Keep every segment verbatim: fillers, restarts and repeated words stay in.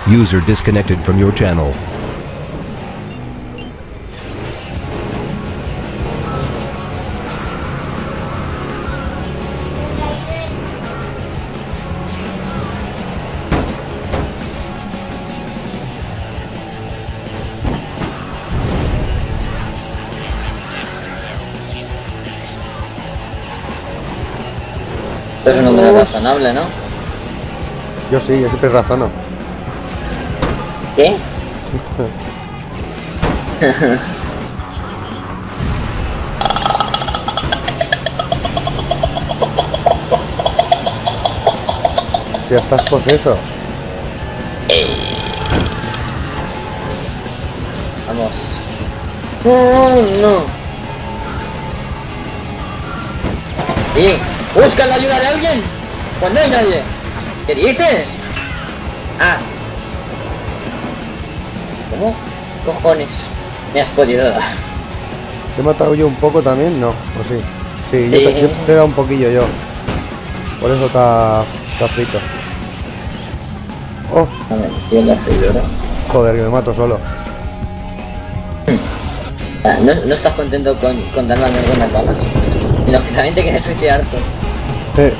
User disconnected from your channel. Esto es un número razonable, ¿no? Yo sí, yo siempre razono. ¿Qué? Ya estás poseso. Vamos. No, no. Sí. ¡Busca la ayuda de alguien! Pues no hay nadie. ¿Qué dices? Ah. ¿Cómo? Cojones. Me has podido dar. ¿Te he matado yo un poco también? No, ¿o sí? Sí, Sí. Yo, te, yo te he dado un poquillo yo. Por eso está, está frito. Oh, A ver, tío, la freidora. joder, que me mato solo. Ah, no, no estás contento con, con darme algunas balas, sino que también te quieres suicidar tú. Eh,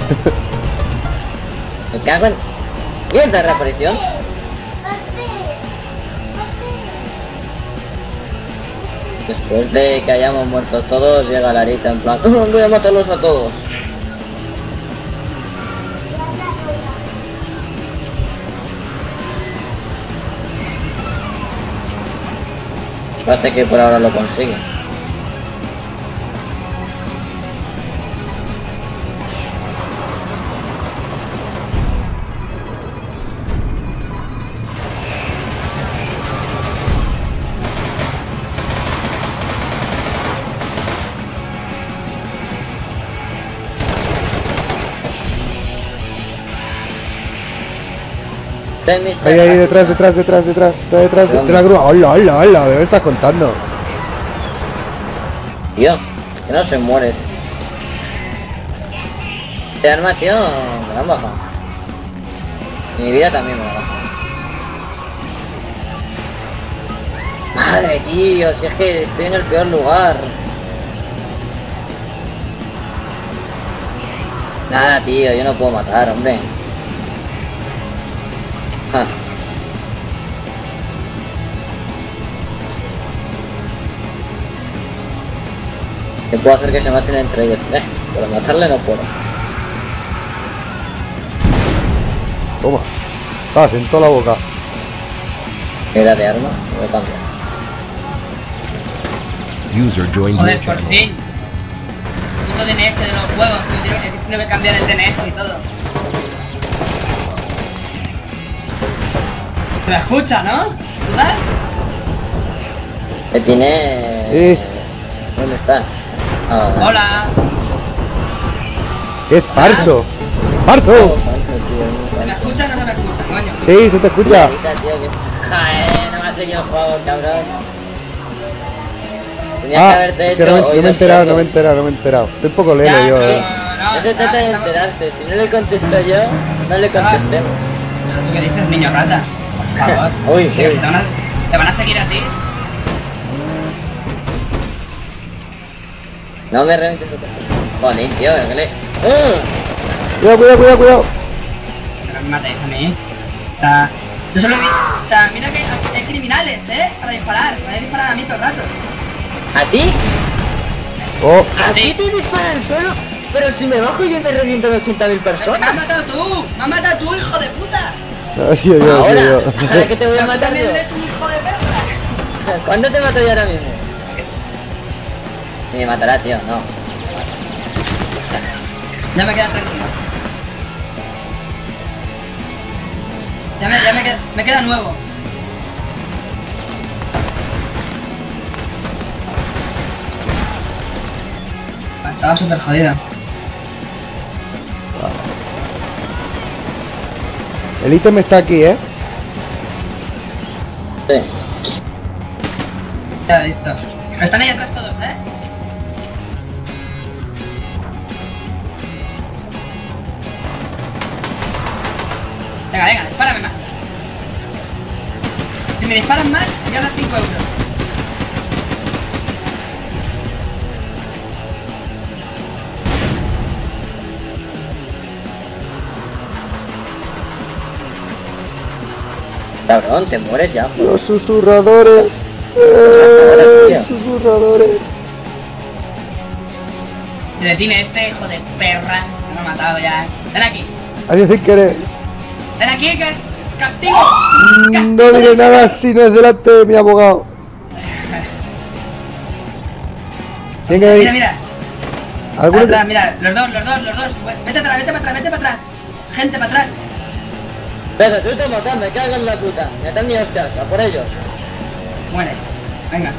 Me cago en... ¡Mierda, reaparición! Después de que hayamos muerto todos, llega Larita en plan... "Oh, voy a matarlos a todos". Parece que por ahora lo consigue. ahí, ahí, detrás, detrás, detrás, detrás. Está detrás de, de la grúa. ¡Hola, hola, hola! ¿De qué me estás contando? Tío, que no se muere. Este arma, tío, me la han bajado. Y mi vida también me la han bajado. Madre, tío, si es que estoy en el peor lugar. Nada, tío, yo no puedo matar, hombre. Ah. ¿Qué puedo hacer que se maten entre ellos? Eh, pero matarle no puedo. Toma. Ah, siento la boca. Era de arma, voy a cambiar. User joined Joder, your por channel. fin. Puto D N S de los juegos, que tengo que, tengo que cambiar el D N S y todo. ¿Me escucha, no? ¿Dudas? Te tiene... Eh. ¿Dónde estás? Ah, vale. Hola. ¡Es falso! Oh, ¡Falso! falso, tío, ¿Me falso. escucha o no se me escucha, coño? Sí, se te escucha. Cuidadita, tío, que... Joder, no me ha seguido el juego, cabrón. Tenías que Ah, haberte es que hecho no me, no me he oídos enterado, no me he sordos. enterado, no me he enterado. Estoy un poco lelo Ya, yo, pero- eh. no, No se trata de estamos- enterarse, si no le contesto yo, no le contestemos. ¿Tú qué dices, niño rata? Por favor. Uy, Tío, uy. que te, van a, te van a seguir a ti. No me revientes otra vez. Jolín, tío, que le... ¡Uh! Cuidado, cuidado, cuidado, cuidado. Que no me matéis a mí. O sea, yo solo vi... O sea, mira que hay criminales, ¿eh? Para disparar. Me voy a disparar a mí todo el rato. ¿A ti? Oh, ¿A ti te disparan solo? Pero si me bajo yo me revientan ochenta mil Pero que me has personas. matado tú. Me has matado tú, hijo de puta. no, sí, yo, sí, Ahora, yo. ¿ahora que te voy a Pero tú matar también yo? eres un hijo de perra. ¿Cuándo te mato yo ahora mismo? Ni me matará, tío, no. Ya me queda tranquilo. Ya me, ya me queda, me queda nuevo. Ah, estaba súper jodida. El ítem está aquí, eh. Sí. Ya, listo. Pero están ahí atrás todos, ¿eh? Venga, venga, dispárame más. me disparan más, ganas cinco euros. Cabrón, te mueres ya. Los susurradores. Eh, susurradores. Se detiene este hijo de perra. Me ha matado ya. Ven aquí. Alguien sin querer. Ven aquí, que castigo. Mm, No diré nada si no es delante de mi abogado. Tiene que Mira, venir. mira. ¿Alguno Atrás, te- mira, los dos, los dos, los dos. Vete atrás, vete para atrás, vete para atrás. Gente para atrás. Pero tú te matas, me cago en la puta. Me están ni hostias, a por ellos. Muere. Venga.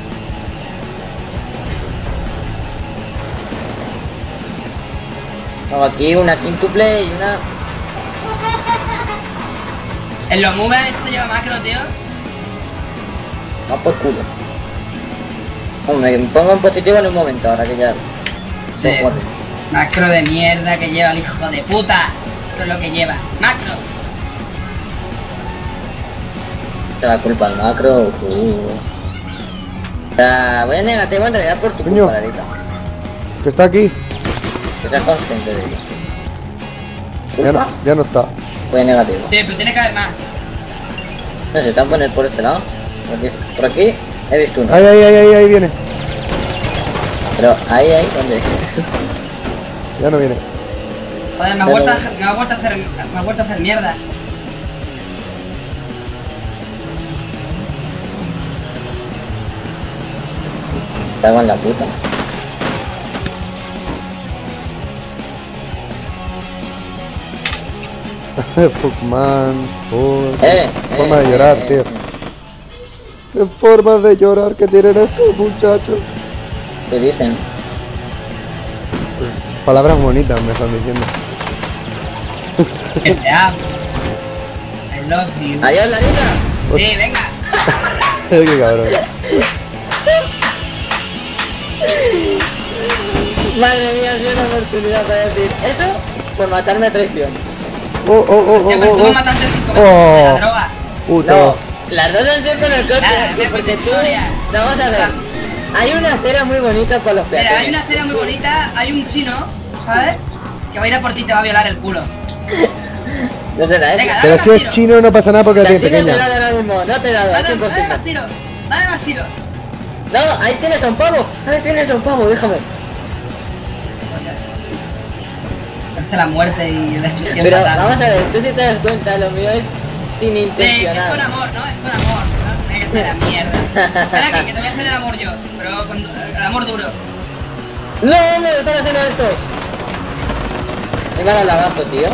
Hago aquí una quíntuple y una... En los moves este lleva macro, tío. Va por culo. Hombre, me pongo en positivo en un momento, ahora que ya... Sí. No, joder. Macro de mierda que lleva el hijo de puta. Eso es lo que lleva. Macro. Te la culpa al macro. Uh. O sea, voy a negativo en realidad por tu Coño. culpa, Larita. Que está aquí. Que seas consciente de ello. Ya no, ya no está. Voy a negativo. Sí, pero tiene que haber más. No sé, están poner por este lado. Por aquí, por aquí he visto uno. Ahí, ahí, ahí, ahí, ahí viene. Pero ahí, ahí, ¿dónde? Ya no viene. Joder, me ha Pero- vuelto a, me ha vuelto a hacer, me ha vuelto a hacer mierda. Cago en la puta. Fuckman, fuck. Eh, Forma eh, de llorar, eh, tío. eh. Qué forma de llorar que tienen estos muchachos. ¿Qué dicen? Palabras bonitas me están diciendo. Que te amo. I love you. Adiós, Larita. Sí, venga. Qué cabrón. Madre mía, ha sido una oportunidad para decir eso por matarme a traición. Oh, oh, oh, Tío, pero oh, tú me oh, mataste cinco Oh. veces de la droga. oh. Puto. No, las dos han sido con el coche, Nada, tío, no porque cuentes tú... historia. No, vamos a ver. Hay una acera muy bonita para los peatones. Mira, hay una acera muy bonita, hay un chino, ¿sabes? Que va a ir a por ti y te va a violar el culo. No será eso. Venga, dale Pero más si es tiro. chino no pasa nada porque la Si a tiene ti no te he pequeña. dado ahora mismo, no te he dado, es Dale, dale imposible. más tiro. Dale más tiro. No, ahí tienes a un pavo, ahí tienes a un pavo, déjame. Parece la muerte y la destrucción Pero total. vamos a ver, tú si te das cuenta, lo mío es sin Eh, es con intencionar. amor, ¿no? Es con amor. ¿No? Hay que hacer la mierda. Espera aquí, que te voy a hacer el amor yo. Pero con el amor duro. No, me están haciendo estos. Me van al abajo, tío.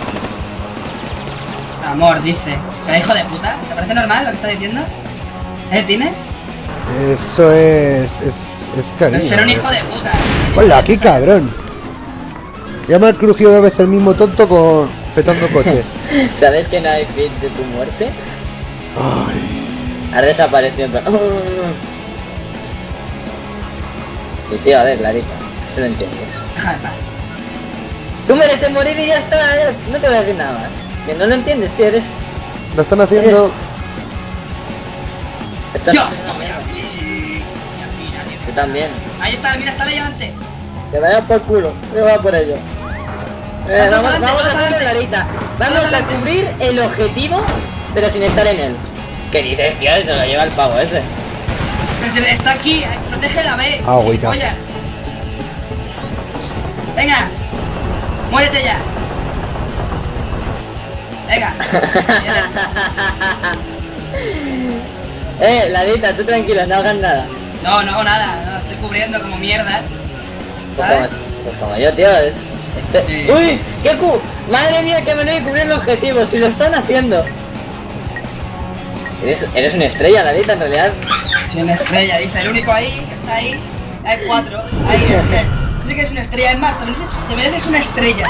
Amor, dice. O sea, hijo de puta. ¿Te parece normal lo que está diciendo? ¿Eh, Tine? Eso es. Es, es cariño. Ser un hijo de puta. Hola, aquí cabrón. Ya me ha crujido una vez el mismo tonto con. petando coches. ¿Sabes que no hay feed de tu muerte? Ay. Has desaparecido en plan... Y tío, a ver, Larita, eso lo entiendes. Déjame en paz. Tú mereces morir y ya está, eh, no te voy a decir nada más. Que no lo entiendes, tío, eres... Lo están haciendo. Esto ¡Yo no- estoy aquí! Y aquí nadie me- Yo también. Ahí está, mira, está levante. Que vaya por culo, que va por ello. Eh, Todos vamos adelante, vamos a todos hacerlo, adelante. Larita. Todos Vamos a adelante. cubrir el objetivo, pero sin estar en él. ¿Qué dices, tío? Eso lo lleva el pavo ese. Pero si está aquí, eh, protege la B. Agüita. Oye. Venga. Muérete ya. Venga. Eh, Larita, tú tranquila, no hagas nada. No, no hago nada. No, estoy cubriendo como mierda. Pues ¿Sabes? como, pues como yo, tío, es... Este... Sí. ¡Uy! ¡Qué cu! ¡Madre mía, que me lo he cubrir el objetivo! ¡Si lo están haciendo! Eres, eres una estrella, Larita, en realidad. Soy una estrella, dice. El único ahí, que está ahí. Hay cuatro. Ahí, es que. Tú sí que eres una estrella. Es más, te mereces, te mereces una estrella.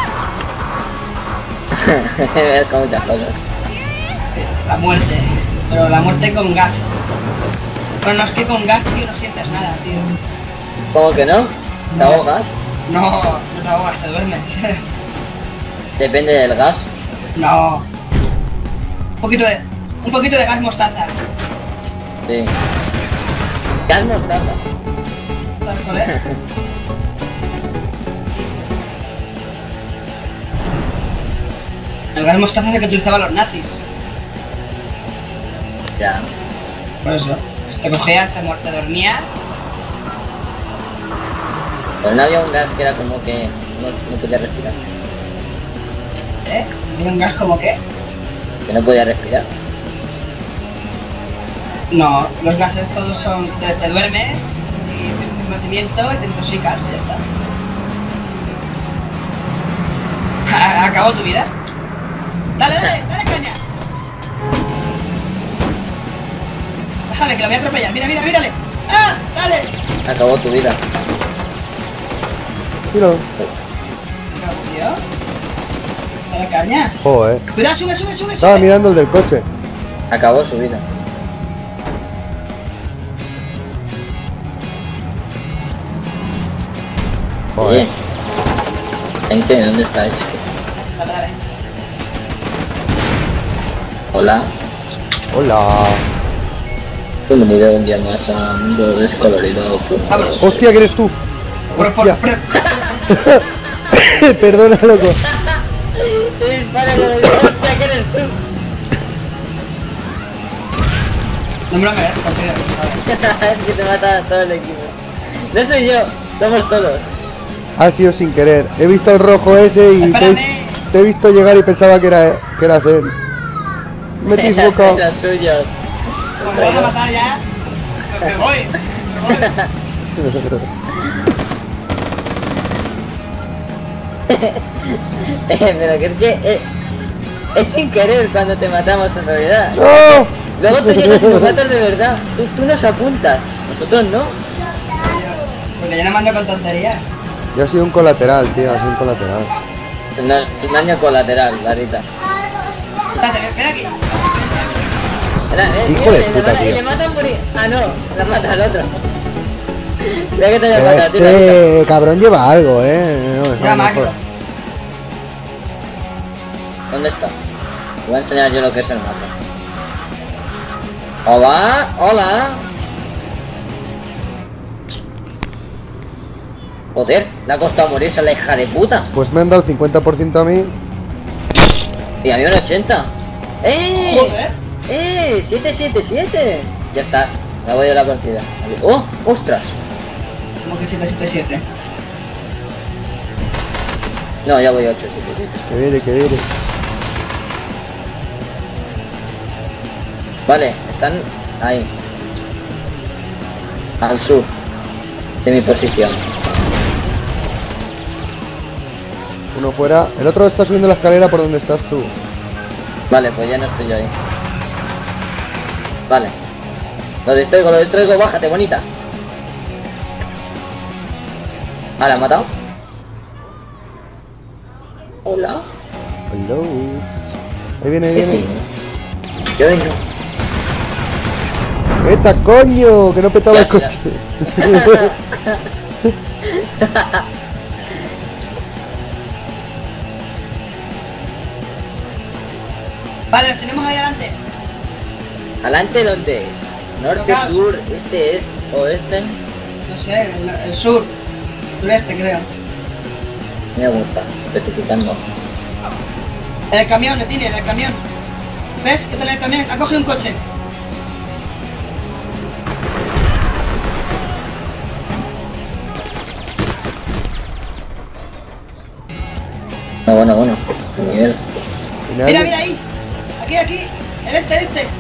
Es con muchas cosas. La muerte. Pero la muerte con gas. Bueno, no es que con gas, tío, no sientes nada, tío. ¿Cómo que no? ¿Te No. ahogas? No, no te ahogas, te duermes. Depende del gas. No. Un poquito de. Un poquito de gas mostaza. Sí. Gas mostaza. ¿Sabes cuál es? El gas mostaza es el que utilizaban los nazis. Ya. Por eso. Si te cogías, te, te dormías. Pero no había un gas que era como que no, no podía respirar. ¿Eh? ¿Hay un gas como qué? Que no podía respirar. No, los gases todos son que te, te duermes y pierdes el conocimiento y te intoxicas y ya está. A- Acabó tu vida. Dale, dale, dale caña. Déjame que lo voy a atropellar. Mira, mira, mírale. ¡Ah! ¡Dale! Acabó tu vida. Míralo. Acabó, tío. Dale caña. Joder. Cuidado, sube, sube, sube, Estaba sube. mirando el del coche. Acabó su vida. Joder. Oye. Gente, ¿dónde estáis? Dale, dale. Hola. Hola. Bienvenido un día más a Mundo Descolorido. Vámonos. Hostia, que eres tú. Por, por, Hostia. por- Perdona, loco. Te dispara con el hostia que eres tú. No me lo merezco, tío. ¿Sabes? Es que te mata a todo el equipo. No soy yo, somos todos. Ha sido sin querer. He visto el rojo ese y te, Espérame. te he visto llegar y pensaba que era que eras él. Me he equivocado. Los suyos. Como me vas a matar ya, pues me voy. Me voy. Eh, pero que es que eh, es sin querer cuando te matamos en realidad. ¡No! Luego tú llegas y nos matas de verdad. Tú, tú nos apuntas, nosotros no. Porque yo no mando con tonterías. Yo he sido un colateral, tío. Ha sido un colateral. No es un daño colateral, Larita. Espérate, ven aquí. Espera, eh, Hijo mira, de le puta, mata- tío. Le matan por ahí. Ah, no, la mata al otro. Mira que te haya Pero matado a ti, Larita. este cabrón lleva algo, eh. No, no, Ya, no, macro. joder. ¿Dónde está? Te voy a enseñar yo lo que es el mapa. Hola, hola. Joder, le ha costado morirse a la hija de puta. Pues me han dado el cincuenta por ciento a mí. Y a mí un ochenta. ¡Eh! Joder. ¡Eh! siete siete siete. Ya está, me voy de la partida. ¡Oh! ¡Ostras! Como que siete siete siete. No, ya voy a ocho siete siete. Que viene, que viene. Vale, están ahí. Al sur de mi posición. Uno fuera. El otro está subiendo la escalera por donde estás tú. Vale, pues ya no estoy yo ahí. Vale. Lo distraigo, lo distraigo, bájate, bonita. Ah, ¿la han matado? Hola. Hello. Ahí viene, ahí ¿Qué viene. tiene? Yo vengo. ¡Eta, coño! Que no petaba el Ya, ya. coche. Vale, los tenemos ahí adelante. ¿Adelante dónde es? ¿Norte, Tocaos. sur, este, este, oeste? No sé, el, el sur. Sureste, creo. Me gusta, especificando. En el camión, le tiene, en el camión. ¿Ves? Que está en el camión. Ha cogido un coche. No, bueno, bueno. Qué nivel. Final. Mira, mira ahí. Aquí, aquí. El este, el este.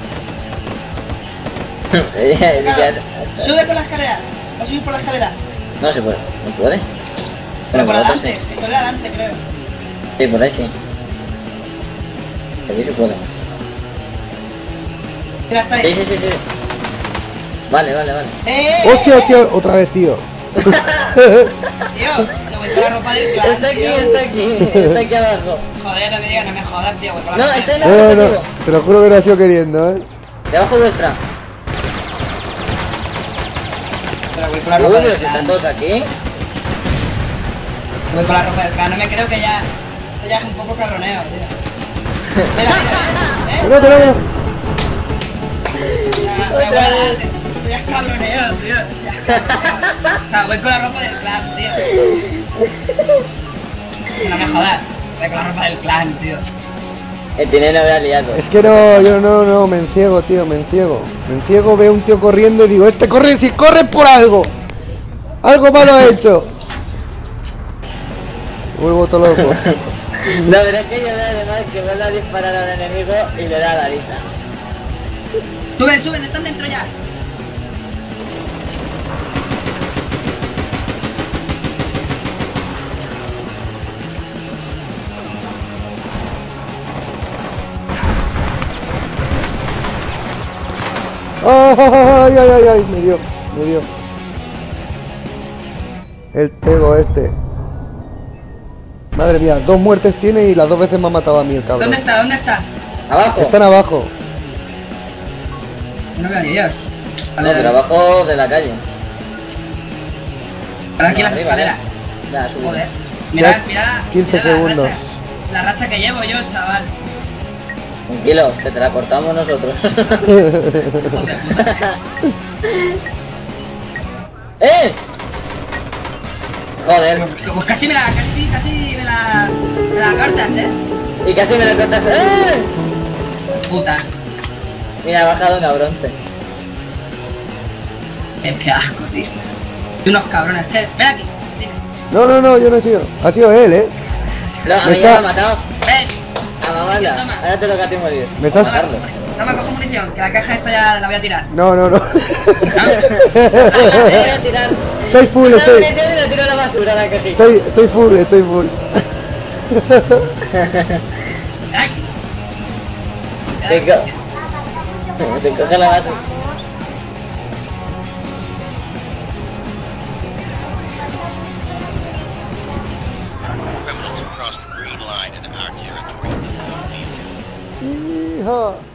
Ya- Claro. ya- Sube por la escalera. Va a subir por la escalera. No se puede, no puede. Pero Bueno, por por otro adelante. sí. Por adelante, creo. Sí, por ahí sí. Aquí se puede. Mira, está Sí, ahí. sí, sí, sí. Vale, vale, vale. ¡Eh, eh, ¡Hostia, hostia! Otra vez, tío. Tío, te voy con la ropa del clan, Está aquí, tío. está aquí, está aquí abajo. Joder, no me digas, no me jodas, tío. Voy con la No, ropa está en del- la No, no, no. objetivo. Te lo juro que no ha sido queriendo, eh. Debajo vuestra. Pero voy con la Uy, ropa pero del si están clan. todos aquí. Voy con la ropa del clan. No me creo que ya... Eso ya es un poco cabroneo, tío. Mira, mira, mira. ¿Eh? No, no, no. me voy a dar. Eso ya es cabroneo, tío. Eso ya es cabroneo. O sea, voy con la ropa del clan, tío. No me jodas. Voy con la ropa del clan, tío. El tiene no había liado. Es que no, yo no, no, me enciego, tío, me enciego. Me enciego, veo un tío corriendo y digo, este corre, si corre por algo. Algo malo ha hecho. Vuelvo todo loco. No, pero es que yo veo además que vuelve a disparar al enemigo y le da la lista. Suben, suben, están dentro ya. Ay, ay, ay, ay, me dio, me dio. El tego este. Madre mía, dos muertes tiene y las dos veces me ha matado a mí el cabrón. ¿Dónde está? ¿Dónde está? ¿Abajo? Están abajo. No veo ni Dios. No, pero abajo de la calle. Ahora aquí No, las arriba, escaleras. Ya, sube. Joder. Mirad, Ya, mirad. quince mirad la segundos. racha. La racha que llevo yo, chaval. Tranquilo, que te la cortamos nosotros. Joder, puta. ¡Eh! Joder, Pues casi me la, casi, casi me la, me la cortas, eh. y casi me la cortaste. ¡Eh! Puta. Mira, ha bajado una bronce. Es que asco, tío. Unos cabrones. Que, ven aquí. Dime. No, no, no, yo no he sido. Ha sido él, eh. No, a Me mí ya está- me ha matado. Ven. A mamarla. Toma. Ahora te toca a ti morir. Me estás- Toma, Matarlo. no me cojo munición, que la caja esta ya la voy a tirar. No, no, no. Ah, te voy a tirar. Estoy full, Una estoy. munición y la tiro a la basura a la cajita. Estoy, estoy full, estoy full. Ven aquí. Te, Ven aquí. co te coge la basura. Criminals have crossed the green line into our territory. Hija.